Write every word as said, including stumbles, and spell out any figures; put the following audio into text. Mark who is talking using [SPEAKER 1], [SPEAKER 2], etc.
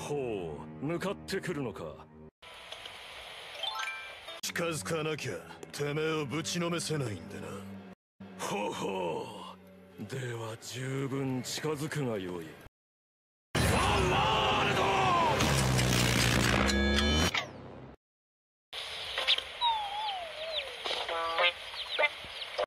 [SPEAKER 1] ほう、向かってくるのか。
[SPEAKER 2] 近づかなきゃてめえをぶちのめせないんでな。
[SPEAKER 1] ほほう、では十分近づくがよい。